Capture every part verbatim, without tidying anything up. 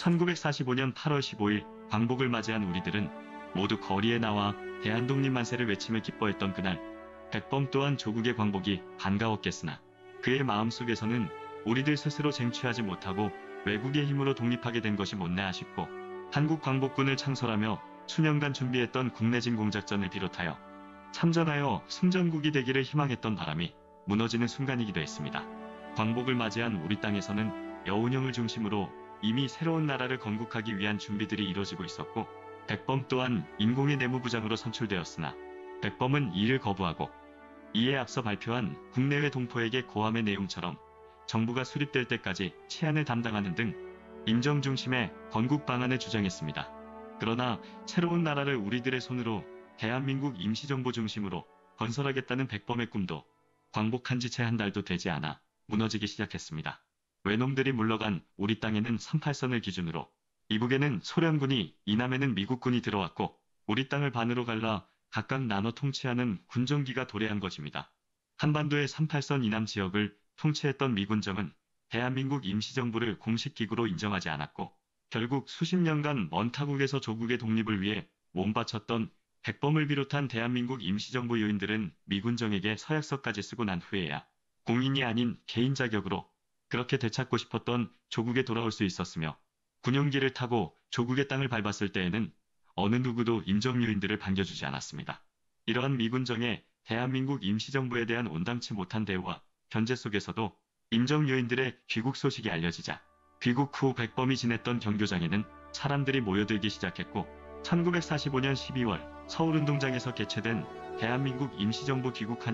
천구백사십오 년 팔월 십오일 광복을 맞이한 우리들은 모두 거리에 나와 대한독립 만세를 외치며 기뻐했던 그날, 백범 또한 조국의 광복이 반가웠겠으나 그의 마음속에서는 우리들 스스로 쟁취하지 못하고 외국의 힘으로 독립하게 된 것이 못내 아쉽고, 한국 광복군을 창설하며 수년간 준비했던 국내 진공작전을 비롯하여 참전하여 승전국이 되기를 희망했던 바람이 무너지는 순간이기도 했습니다. 광복을 맞이한 우리 땅에서는 여운형을 중심으로 이미 새로운 나라를 건국하기 위한 준비들이 이뤄지고 있었고, 백범 또한 인공의 내무부장으로 선출되었으나 백범은 이를 거부하고, 이에 앞서 발표한 국내외 동포에게 고함의 내용처럼 정부가 수립될 때까지 치안을 담당하는 등 임정 중심의 건국 방안을 주장했습니다. 그러나 새로운 나라를 우리들의 손으로 대한민국 임시정부 중심으로 건설하겠다는 백범의 꿈도 광복한 지 채 한 달도 되지 않아 무너지기 시작했습니다. 외놈들이 물러간 우리 땅에는 삼팔선을 기준으로 이북에는 소련군이, 이남에는 미국군이 들어왔고, 우리 땅을 반으로 갈라 각각 나눠 통치하는 군정기가 도래한 것입니다. 한반도의 삼팔선 이남 지역을 통치했던 미군정은 대한민국 임시정부를 공식 기구로 인정하지 않았고, 결국 수십 년간 먼 타국에서 조국의 독립을 위해 몸바쳤던 백범을 비롯한 대한민국 임시정부 요인들은 미군정에게 서약서까지 쓰고 난 후에야 공인이 아닌 개인 자격으로 그렇게 되찾고 싶었던 조국에 돌아올 수 있었으며, 군용기를 타고 조국의 땅을 밟았을 때에는 어느 누구도 임정 요인들을 반겨주지 않았습니다. 이러한 미군정의 대한민국 임시정부에 대한 온당치 못한 대우와 견제 속에서도 임정 요인들의 귀국 소식이 알려지자 귀국 후 백범이 지냈던 경교장에는 사람들이 모여들기 시작했고, 천구백사십오 년 십이월 서울운동장에서 개최된 대한민국 임시정부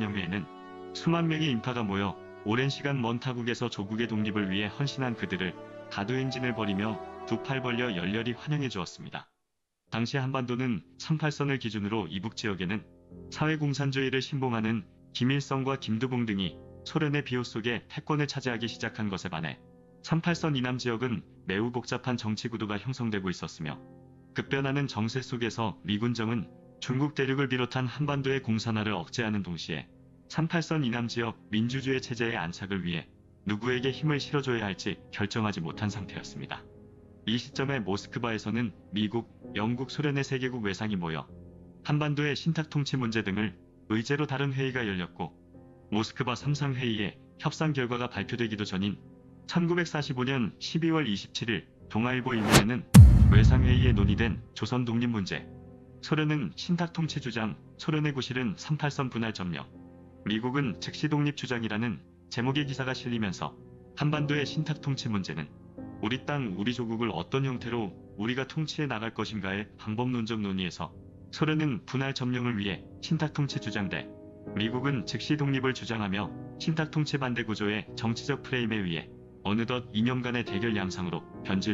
귀국환영회에는 수만 명의 인파가 모여 오랜 시간 먼 타국에서 조국의 독립을 위해 헌신한 그들을 가도행진을 벌이며 두 팔 벌려 열렬히 환영해 주었습니다. 당시 한반도는 삼팔선을 기준으로 이북 지역에는 사회공산주의를 신봉하는 김일성과 김두봉 등이 소련의 비호 속에 패권을 차지하기 시작한 것에 반해 삼팔선 이남 지역은 매우 복잡한 정치 구도가 형성되고 있었으며, 급변하는 정세 속에서 미군정은 중국 대륙을 비롯한 한반도의 공산화를 억제하는 동시에 삼팔선 이남 지역 민주주의 체제의 안착을 위해 누구에게 힘을 실어줘야 할지 결정하지 못한 상태였습니다. 이 시점에 모스크바에서는 미국, 영국, 소련의 세 개국 외상이 모여 한반도의 신탁통치 문제 등을 의제로 다룬 회의가 열렸고, 모스크바 삼상회의의 협상 결과가 발표되기도 전인 천구백사십오 년 십이월 이십칠일 동아일보 일면에는 외상회의에 논의된 조선 독립 문제, 소련은 신탁통치 주장, 소련의 구실은 삼팔선 분할 점령, 미국은 즉시 독립 주장이라는 제목의 기사가 실리면서 한반도의 신탁통치 문제는 우리 땅, 우리 조국을 어떤 형태로 우리가 통치해 나갈 것인가의 방법론적 논의에서 소련은 분할 점령을 위해 신탁통치 주장대, 미국은 즉시 독립을 주장하며 신탁통치 반대 구조의 정치적 프레임에 의해 어느덧 이 년간의 대결 양상으로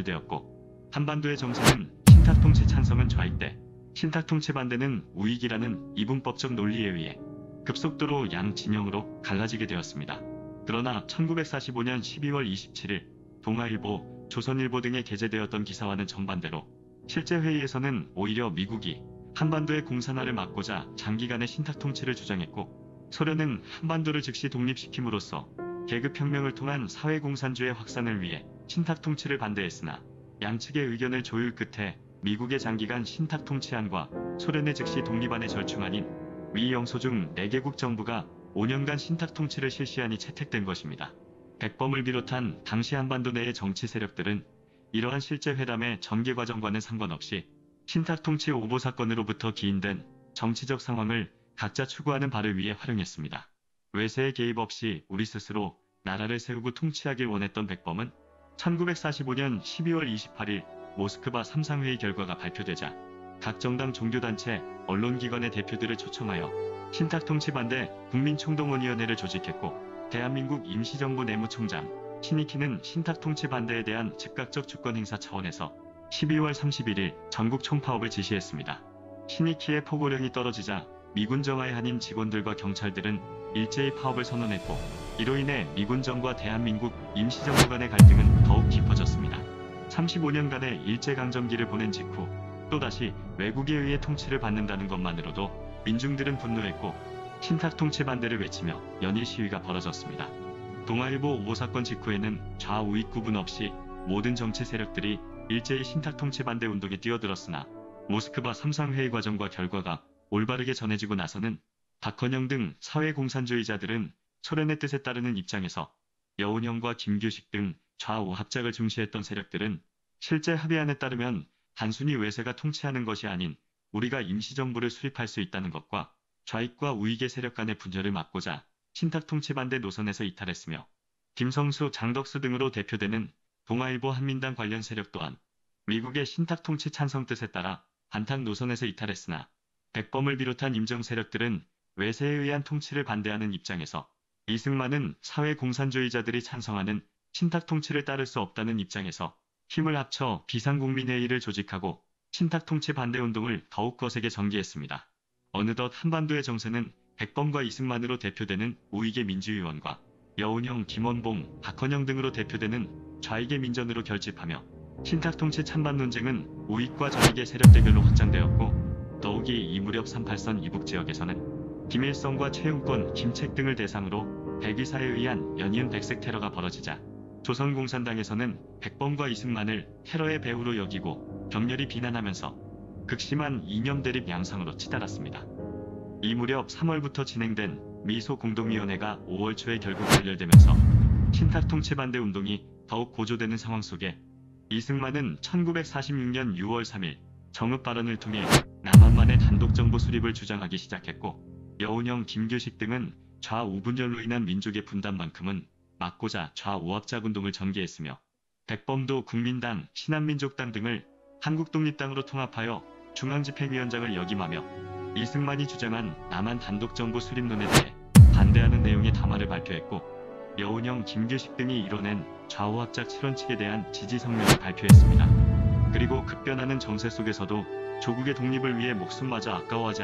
변질되었고, 한반도의 정세는 신탁통치 찬성은 좌익대, 신탁통치 반대는 우익이라는 이분법적 논리에 의해 급속도로 양 진영으로 갈라지게 되었습니다. 그러나 천구백사십오 년 십이월 이십칠일 동아일보, 조선일보 등에 게재되었던 기사와는 정반대로 실제 회의에서는 오히려 미국이 한반도의 공산화를 막고자 장기간의 신탁통치를 주장했고, 소련은 한반도를 즉시 독립시킴으로써 계급혁명을 통한 사회공산주의 확산을 위해 신탁통치를 반대했으나, 양측의 의견을 조율 끝에 미국의 장기간 신탁통치안과 소련의 즉시 독립안의 절충안인 위 영소중 네 개국 정부가 오 년간 신탁통치를 실시하니 채택된 것입니다. 백범을 비롯한 당시 한반도 내의 정치 세력들은 이러한 실제 회담의 전개 과정과는 상관없이 신탁통치 오보 사건으로부터 기인된 정치적 상황을 각자 추구하는 바를 위해 활용했습니다. 외세의 개입 없이 우리 스스로 나라를 세우고 통치하길 원했던 백범은 천구백사십오 년 십이월 이십팔일 모스크바 삼상회의 결과가 발표되자 각 정당 종교단체, 언론기관의 대표들을 초청하여 신탁통치 반대 국민총동원위원회를 조직했고, 대한민국 임시정부 내무총장 신익희는 신탁통치 반대에 대한 즉각적 주권행사 차원에서 십이월 삼십일일 전국 총파업을 지시했습니다. 신익희의 포고령이 떨어지자 미군 정하에 한인 직원들과 경찰들은 일제히 파업을 선언했고, 이로 인해 미군정과 대한민국 임시정부 간의 갈등은 더욱 깊어졌습니다. 삼십오 년간의 일제강점기를 보낸 직후 또다시 외국에 의해 통치를 받는다는 것만으로도 민중들은 분노했고, 신탁통치 반대를 외치며 연일 시위가 벌어졌습니다. 동아일보 오보 사건 직후에는 좌우익 구분 없이 모든 정치 세력들이 일제히 신탁통치 반대 운동에 뛰어들었으나 모스크바 삼상회의 과정과 결과가 올바르게 전해지고 나서는 박헌영 등 사회공산주의자들은 소련의 뜻에 따르는 입장에서 여운형과 김규식 등 좌우 합작을 중시했던 세력들은 실제 합의안에 따르면 단순히 외세가 통치하는 것이 아닌 우리가 임시정부를 수립할 수 있다는 것과 좌익과 우익의 세력 간의 분열을 막고자 신탁통치 반대 노선에서 이탈했으며 김성수, 장덕수 등으로 대표되는 동아일보 한민당 관련 세력 또한 미국의 신탁통치 찬성 뜻에 따라 반탁 노선에서 이탈했으나 백범을 비롯한 임정 세력들은 외세에 의한 통치를 반대하는 입장에서 이승만은 사회공산주의자들이 찬성하는 신탁통치를 따를 수 없다는 입장에서 힘을 합쳐 비상국민회의를 조직하고 신탁통치 반대운동을 더욱 거세게 전개했습니다. 어느덧 한반도의 정세는 백범과 이승만으로 대표되는 우익의 민주의원과 여운형, 김원봉, 박헌영 등으로 대표되는 좌익의 민전으로 결집하며 신탁통치 찬반 논쟁은 우익과 좌익의 세력 대결로 확장되었고 더욱이 이 무렵 삼팔선 이북지역에서는 김일성과 최용권, 김책 등을 대상으로 백의사에 의한 연이은 백색 테러가 벌어지자 조선공산당에서는 백범과 이승만을 테러의 배후로 여기고 격렬히 비난하면서 극심한 이념 대립 양상으로 치달았습니다. 이 무렵 삼월부터 진행된 미소 공동위원회가 오월 초에 결국 결렬되면서 신탁통치 반대 운동이 더욱 고조되는 상황 속에 이승만은 천구백사십육 년 유월 삼일 정읍 발언을 통해 남한만의 단독정부 수립을 주장하기 시작했고 여운형, 김규식 등은 좌우 분열로 인한 민족의 분단만큼은 막고자 좌우합작 운동을 전개했으며 백범도 국민당, 신한민족당 등을 한국독립당으로 통합하여 중앙집행위원장을 역임하며 이승만이 주장한 남한 단독정부 수립론에 대해 반대하는 내용의 담화를 발표했고 여운형, 김규식 등이 이뤄낸 좌우합작 칠원칙에 대한 지지 성명을 발표했습니다. 그리고 급변하는 정세 속에서도 조국의 독립을 위해 목숨마저 아까워하지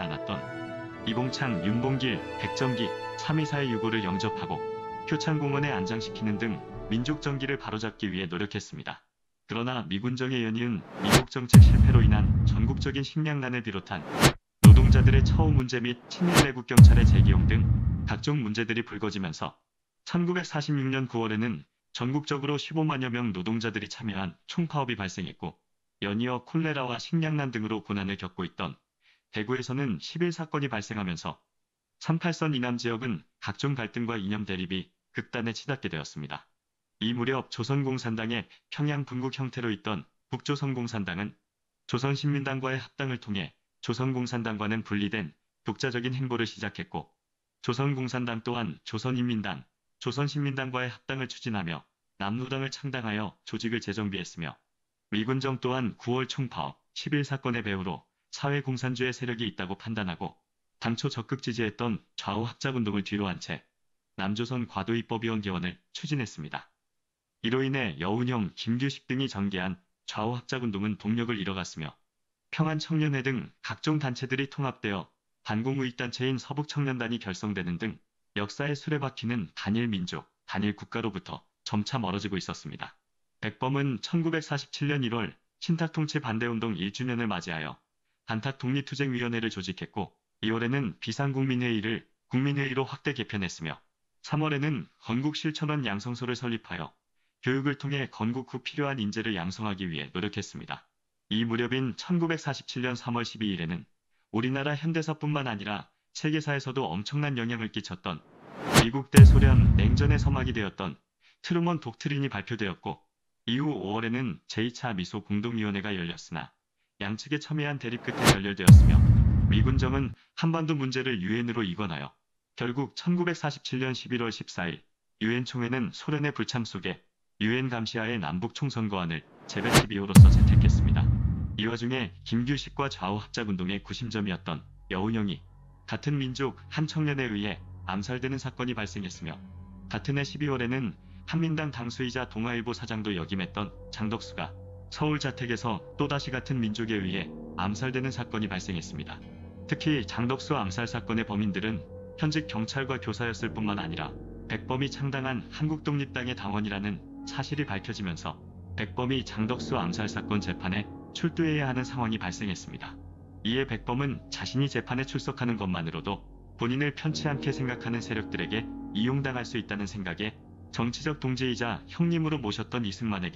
않았던 이봉창, 윤봉길, 백정기, 삼이사의 유고를 영접하고 표창공원에 안장시키는 등 민족정기를 바로잡기 위해 노력했습니다. 그러나 미군정의 연이은 미국정책 실패로 인한 전국적인 식량난을 비롯한 노동자들의 처우 문제 및 친일 내국 경찰의 재기용 등 각종 문제들이 불거지면서 천구백사십육 년 구월에는 전국적으로 십오만여 명 노동자들이 참여한 총파업이 발생했고 연이어 콜레라와 식량난 등으로 고난을 겪고 있던 대구에서는 십일 사건이 발생하면서 삼팔선 이남 지역은 각종 갈등과 이념 대립이 극단에 치닫게 되었습니다. 이 무렵 조선공산당의 평양 분국 형태로 있던 북조선공산당은 조선신민당과의 합당을 통해 조선공산당과는 분리된 독자적인 행보를 시작했고 조선공산당 또한 조선인민당, 조선신민당과의 합당을 추진하며 남로당을 창당하여 조직을 재정비했으며 미군정 또한 구월 총파업, 십일 사건의 배후로 사회공산주의 세력이 있다고 판단하고 당초 적극 지지했던 좌우 합작운동을 뒤로 한 채 남조선 과도입법위원 개원을 추진했습니다. 이로 인해 여운형, 김규식 등이 전개한 좌우 합작운동은 동력을 잃어갔으며 평안청년회 등 각종 단체들이 통합되어 반공우익단체인 서북청년단이 결성되는 등 역사의 수레바퀴는 단일 민족, 단일 국가로부터 점차 멀어지고 있었습니다. 백범은 천구백사십칠 년 일월 신탁통치 반대운동 일 주년을 맞이하여 반탁독립투쟁위원회를 조직했고 이월에는 비상국민회의를 국민회의로 확대 개편했으며 삼월에는 건국실천원 양성소를 설립하여 교육을 통해 건국 후 필요한 인재를 양성하기 위해 노력했습니다. 이 무렵인 천구백사십칠 년 삼월 십이일에는 우리나라 현대사뿐만 아니라 세계사에서도 엄청난 영향을 끼쳤던 미국 대 소련 냉전의 서막이 되었던 트루먼 독트린이 발표되었고 이후 오월에는 제이 차 미소 공동위원회가 열렸으나 양측의 첨예한 대립 끝에 결렬되었으며 미군정은 한반도 문제를 유엔으로 이관하여 결국 천구백사십칠 년 십일월 십사일 유엔 총회는 소련의 불참 속에 유엔 감시하에 남북 총선거안을 재배치 비호로서 채택했습니다. 이 와중에 김규식과 좌우 합작운동의 구심점이었던 여운형이 같은 민족 한 청년에 의해 암살되는 사건이 발생했으며 같은 해 십이월에는 한민당 당수이자 동아일보 사장도 역임했던 장덕수가 서울 자택에서 또다시 같은 민족에 의해 암살되는 사건이 발생했습니다. 특히 장덕수 암살 사건의 범인들은 현직 경찰과 교사였을 뿐만 아니라 백범이 창당한 한국독립당의 당원이라는 사실이 밝혀지면서 백범이 장덕수 암살 사건 재판에 출두해야 하는 상황이 발생했습니다. 이에 백범은 자신이 재판에 출석하는 것만으로도 본인을 편치 않게 생각하는 세력들에게 이용당할 수 있다는 생각에 정치적 동지이자 형님으로 모셨던 이승만에게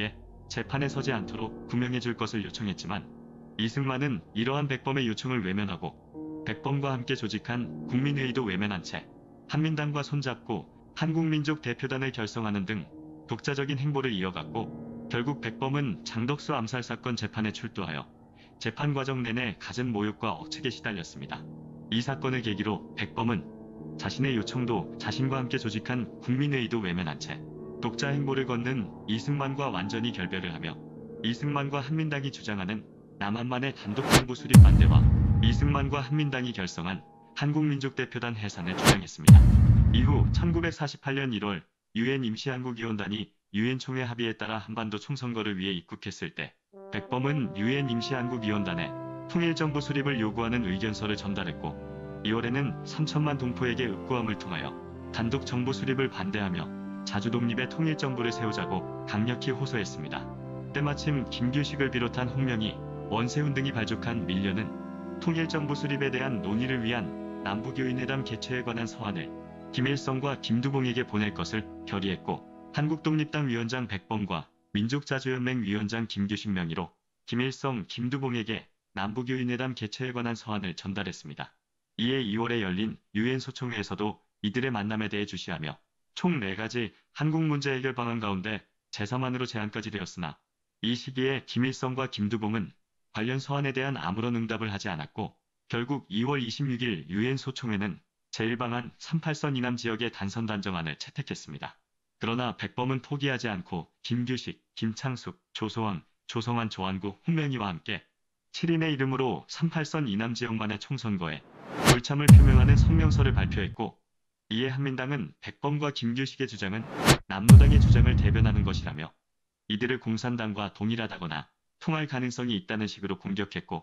재판에 서지 않도록 구명해 줄 것을 요청했지만 이승만은 이러한 백범의 요청을 외면하고 백범과 함께 조직한 국민회의도 외면한 채 한민당과 손잡고 한국민족 대표단을 결성하는 등 독자적인 행보를 이어갔고 결국 백범은 장덕수 암살 사건 재판에 출두하여 재판 과정 내내 갖은 모욕과 억측에 시달렸습니다. 이 사건을 계기로 백범은 자신의 요청도 자신과 함께 조직한 국민회의도 외면한 채 독자 행보를 걷는 이승만과 완전히 결별을 하며 이승만과 한민당이 주장하는 남한만의 단독정부 수립 반대와 이승만과 한민당이 결성한 한국민족대표단 해산을 주장했습니다. 이후 천구백사십팔 년 일월 유엔 임시한국위원단이 유엔 총회 합의에 따라 한반도 총선거를 위해 입국했을 때 백범은 유엔 임시한국위원단에 통일정부 수립을 요구하는 의견서를 전달했고 이월에는 삼천만 동포에게 읍고함을 통하여 단독 정부 수립을 반대하며 자주독립의 통일정부를 세우자고 강력히 호소했습니다. 때마침 김규식을 비롯한 홍명희, 원세훈 등이 발족한 밀려는 통일정부 수립에 대한 논의를 위한 남북요인회담 개최에 관한 서한을 김일성과 김두봉에게 보낼 것을 결의했고 한국독립당 위원장 백범과 민족자주연맹 위원장 김규식 명의로 김일성, 김두봉에게 남북요인회담 개최에 관한 서한을 전달했습니다. 이에 이월에 열린 유엔 소총회에서도 이들의 만남에 대해 주시하며 총 네 가지 한국 문제 해결 방안 가운데 제삼안으로 제안까지 되었으나 이 시기에 김일성과 김두봉은 관련 서한에 대한 아무런 응답을 하지 않았고 결국 이월 이십육일 유엔 소총회는 제일 방안 삼십팔 선 이남 지역의 단선 단정안을 채택했습니다. 그러나 백범은 포기하지 않고 김규식, 김창숙, 조소왕, 조성환, 조한구, 홍명희와 함께 칠 인의 이름으로 삼십팔 선 이남 지역만의 총선거에 불참을 표명하는 성명서를 발표했고 이에 한민당은 백범과 김규식의 주장은 남로당의 주장을 대변하는 것이라며 이들을 공산당과 동일하다거나 통할 가능성이 있다는 식으로 공격했고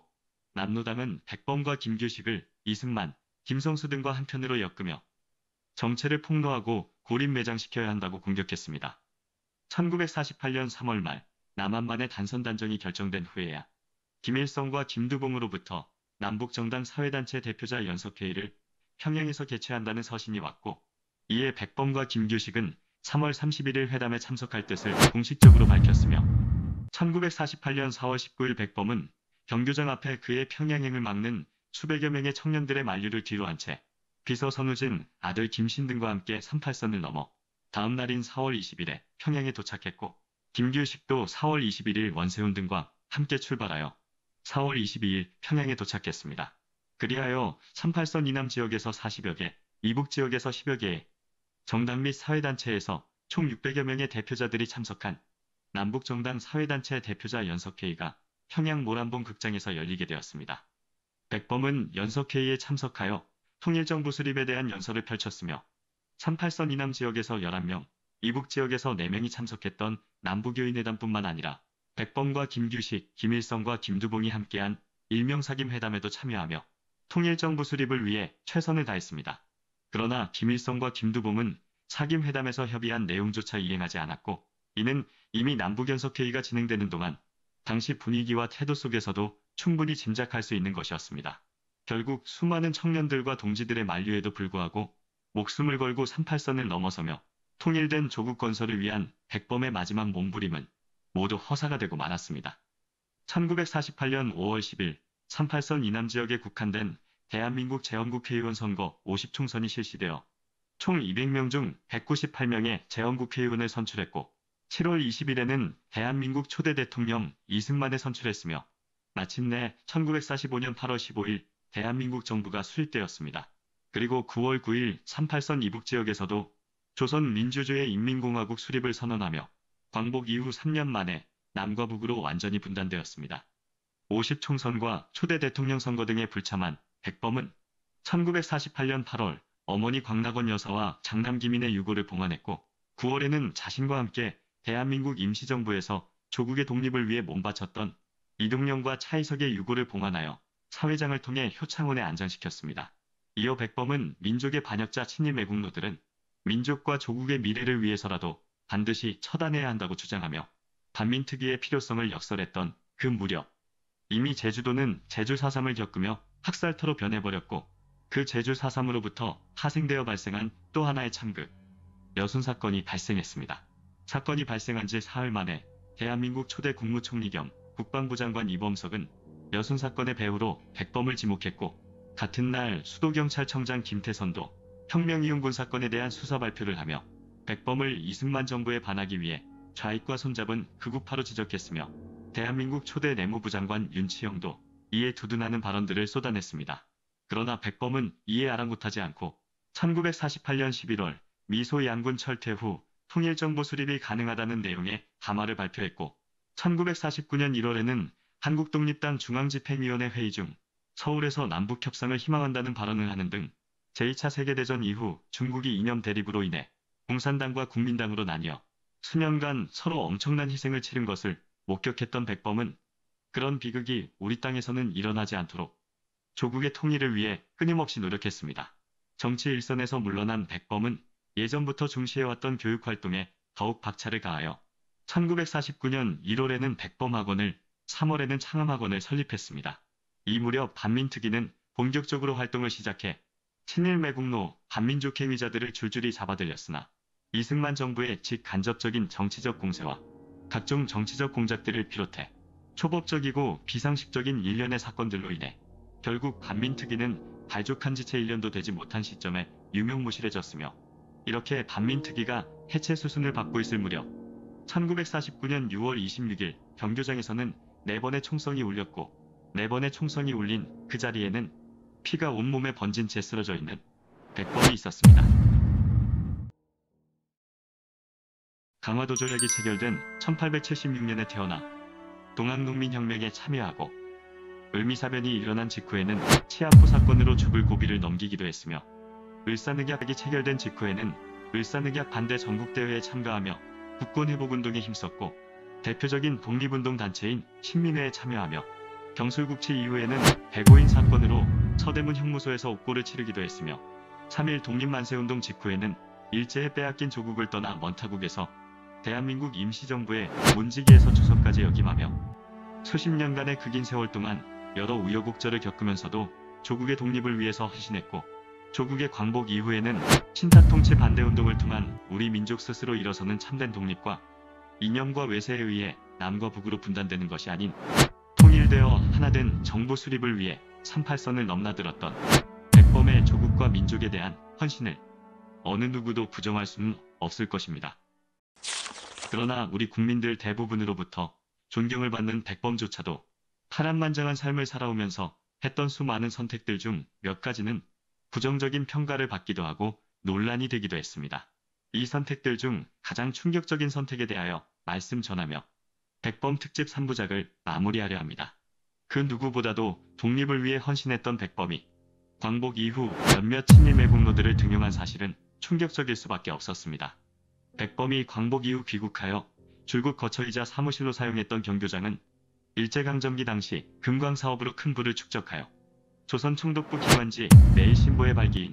남로당은 백범과 김규식을 이승만, 김성수 등과 한편으로 엮으며 정체를 폭로하고 고립매장시켜야 한다고 공격했습니다. 천구백사십팔 년 삼월 말 남한만의 단선 단정이 결정된 후에야 김일성과 김두봉으로부터 남북정당 사회단체 대표자 연석회의를 평양에서 개최한다는 서신이 왔고 이에 백범과 김규식은 삼월 삼십일일 회담에 참석할 뜻을 공식적으로 밝혔으며 천구백사십팔 년 사월 십구일 백범은 경교장 앞에 그의 평양행을 막는 수백여 명의 청년들의 만류를 뒤로한 채 비서 선우진, 아들 김신 등과 함께 삼십팔 선을 넘어 다음 날인 사월 이십일에 평양에 도착했고 김규식도 사월 이십일일 원세훈 등과 함께 출발하여 사월 이십이일 평양에 도착했습니다. 그리하여 삼십팔 선 이남 지역에서 사십여 개, 이북 지역에서 십여 개의 정당 및 사회단체에서 총 육백여 명의 대표자들이 참석한 남북정당 사회단체 대표자 연석회의가 평양 모란봉 극장에서 열리게 되었습니다. 백범은 연석회의에 참석하여 통일정부 수립에 대한 연설을 펼쳤으며 삼십팔 선 이남 지역에서 열한 명, 이북 지역에서 네 명이 참석했던 남북요인회담뿐만 아니라 백범과 김규식, 김일성과 김두봉이 함께한 일명사김 회담에도 참여하며 통일정부 수립을 위해 최선을 다했습니다. 그러나 김일성과 김두봉은 사김 회담에서 협의한 내용조차 이행하지 않았고 이는 이미 남북연석회의가 진행되는 동안 당시 분위기와 태도 속에서도 충분히 짐작할 수 있는 것이었습니다. 결국 수많은 청년들과 동지들의 만류에도 불구하고 목숨을 걸고 삼십팔 선을 넘어서며 통일된 조국 건설을 위한 백범의 마지막 몸부림은 모두 허사가 되고 말았습니다. 천구백사십팔 년 오월 십일 삼십팔 선 이남 지역에 국한된 대한민국 재헌국회의원 선거 오십 총선이 실시되어 총 이백 명 중 백구십팔 명의 재헌국회의원을 선출했고 칠월 이십일에는 대한민국 초대 대통령 이승만을 선출했으며 마침내 천구백사십오 년 팔월 십오일 대한민국 정부가 수립되었습니다. 그리고 구월 구일 삼십팔 선 이북 지역에서도 조선민주주의 인민공화국 수립을 선언하며 광복 이후 삼 년 만에 남과 북으로 완전히 분단되었습니다. 오십 총선과 초대 대통령 선거 등에 불참한 백범은 천구백사십팔 년 팔월 어머니 광락원 여사와 장남 기민의 유고를 봉안했고 구월에는 자신과 함께 대한민국 임시정부에서 조국의 독립을 위해 몸바쳤던 이동영과 차이석의 유고를 봉안하여 사회장을 통해 효창원에 안장시켰습니다. 이어 백범은 민족의 반역자 친일 매국노들은 민족과 조국의 미래를 위해서라도 반드시 처단해야 한다고 주장하며 반민특위의 필요성을 역설했던 그 무렵 이미 제주도는 제주 사삼을 겪으며 학살터로 변해버렸고 그 제주 사삼으로부터 파생되어 발생한 또 하나의 참극, 여순 사건이 발생했습니다. 사건이 발생한 지 사흘 만에 대한민국 초대 국무총리 겸 국방부 장관 이범석은 여순 사건의 배후로 백범을 지목했고, 같은 날 수도경찰청장 김태선도 혁명이용군 사건에 대한 수사 발표를 하며 백범을 이승만 정부에 반하기 위해 좌익과 손잡은 극우파로 지적했으며, 대한민국 초대 내무부 장관 윤치영도 이에 두둔하는 발언들을 쏟아냈습니다. 그러나 백범은 이에 아랑곳하지 않고 천구백사십팔 년 십일월 미소 양군 철퇴 후 통일정부 수립이 가능하다는 내용의 담화를 발표했고, 천구백사십구 년 일월에는 한국독립당 중앙집행위원회 회의 중 서울에서 남북협상을 희망한다는 발언을 하는 등 제이 차 세계대전 이후 중국이 이념 대립으로 인해 공산당과 국민당으로 나뉘어 수년간 서로 엄청난 희생을 치른 것을 목격했던 백범은 그런 비극이 우리 땅에서는 일어나지 않도록 조국의 통일을 위해 끊임없이 노력했습니다. 정치 일선에서 물러난 백범은 예전부터 중시해왔던 교육활동에 더욱 박차를 가하여 천구백사십구 년 일월에는 백범학원을, 삼월에는 창암학원을 설립했습니다. 이 무렵 반민특위는 본격적으로 활동을 시작해 친일 매국노, 반민족 행위자들을 줄줄이 잡아들였으나 이승만 정부의 직간접적인 정치적 공세와 각종 정치적 공작들을 비롯해 초법적이고 비상식적인 일련의 사건들로 인해 결국 반민특위는 발족한 지 채 일 년도 되지 못한 시점에 유명무실해졌으며, 이렇게 반민특위가 해체 수순을 밟고 있을 무렵 천구백사십구 년 유월 이십육일 경교장에서는 네 번의 총성이 울렸고, 네 번의 총성이 울린 그 자리에는 피가 온몸에 번진 채 쓰러져 있는 백범이 있었습니다. 강화도 조약이 체결된 천팔백칠십육 년에 태어나 동학농민혁명에 참여하고 을미사변이 일어난 직후에는 치아프 사건으로 죽을 고비를 넘기기도 했으며, 을사늑약이 체결된 직후에는 을사늑약 반대 전국대회에 참가하며 국권회복운동에 힘썼고, 대표적인 독립운동 단체인 신민회에 참여하며 경술국치 이후에는 백오인 사건으로 서대문 형무소에서 옥고를 치르기도 했으며, 삼일 독립만세운동 직후에는 일제에 빼앗긴 조국을 떠나 먼타국에서 대한민국 임시정부의 문지기에서 주석까지 역임하며 수십 년간의 극인 세월 동안 여러 우여곡절을 겪으면서도 조국의 독립을 위해서 헌신했고, 조국의 광복 이후에는 친탁통치 반대운동을 통한 우리 민족 스스로 일어서는 참된 독립과 이념과 외세에 의해 남과 북으로 분단되는 것이 아닌 통일되어 하나된 정부 수립을 위해 삼팔선을 넘나들었던 백범의 조국과 민족에 대한 헌신을 어느 누구도 부정할 수는 없을 것입니다. 그러나 우리 국민들 대부분으로부터 존경을 받는 백범조차도 파란만장한 삶을 살아오면서 했던 수많은 선택들 중 몇 가지는 부정적인 평가를 받기도 하고 논란이 되기도 했습니다. 이 선택들 중 가장 충격적인 선택에 대하여 말씀 전하며 백범 특집 삼 부작을 마무리하려 합니다. 그 누구보다도 독립을 위해 헌신했던 백범이 광복 이후 몇몇 친일 매국노들을 등용한 사실은 충격적일 수밖에 없었습니다. 백범이 광복 이후 귀국하여 줄곧 거처이자 사무실로 사용했던 경교장은 일제강점기 당시 금광사업으로 큰 부를 축적하여 조선 총독부 김환지 매일신보의 발기인,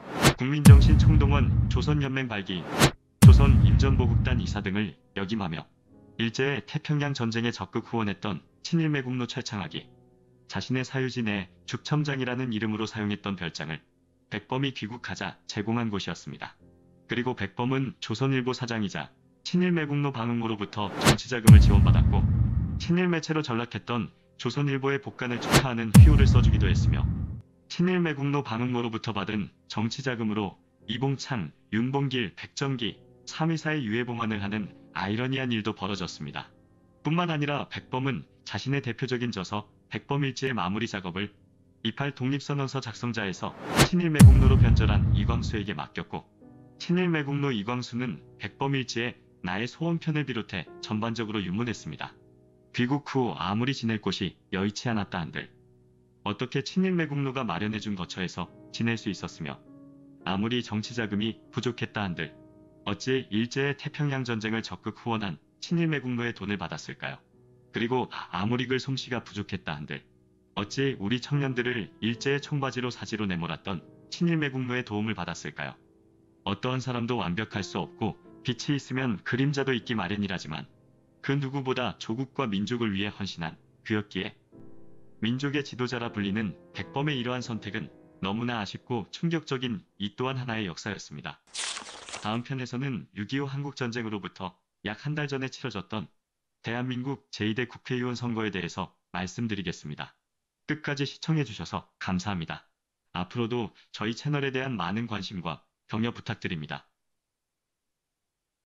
국민정신 총동원 조선연맹 발기인, 조선 임전보국단 이사 등을 역임하며 일제의 태평양 전쟁에 적극 후원했던 친일매국노 철창학이 자신의 사유진의 죽첨장이라는 이름으로 사용했던 별장을 백범이 귀국하자 제공한 곳이었습니다. 그리고 백범은 조선일보 사장이자 친일매국노 방응모로부터 정치자금을 지원받았고, 친일매체로 전락했던 조선일보의 복간을 축하하는 휘호를 써주기도 했으며, 친일매국노 방응모로부터 받은 정치자금으로 이봉창, 윤봉길, 백정기, 삼이사의 유해봉환을 하는 아이러니한 일도 벌어졌습니다. 뿐만 아니라 백범은 자신의 대표적인 저서 백범일지의 마무리 작업을 이팔 독립선언서 작성자에서 친일매국노로 변절한 이광수에게 맡겼고, 친일매국노 이광수는 백범일지의 나의 소원편을 비롯해 전반적으로 유문했습니다. 귀국 후 아무리 지낼 곳이 여의치 않았다 한들 어떻게 친일매국노가 마련해준 거처에서 지낼 수 있었으며, 아무리 정치자금이 부족했다 한들 어찌 일제의 태평양 전쟁을 적극 후원한 친일매국노의 돈을 받았을까요? 그리고 아무리 글 솜씨가 부족했다 한들 어찌 우리 청년들을 일제의 청바지로 사지로 내몰았던 친일매국노의 도움을 받았을까요? 어떠한 사람도 완벽할 수 없고 빛이 있으면 그림자도 있기 마련이라지만 그 누구보다 조국과 민족을 위해 헌신한 그였기에 민족의 지도자라 불리는 백범의 이러한 선택은 너무나 아쉽고 충격적인 이 또한 하나의 역사였습니다. 다음 편에서는 육이오 한국전쟁으로부터 약 한 달 전에 치러졌던 대한민국 제이 대 국회의원 선거에 대해서 말씀드리겠습니다. 끝까지 시청해주셔서 감사합니다. 앞으로도 저희 채널에 대한 많은 관심과 격려 부탁드립니다.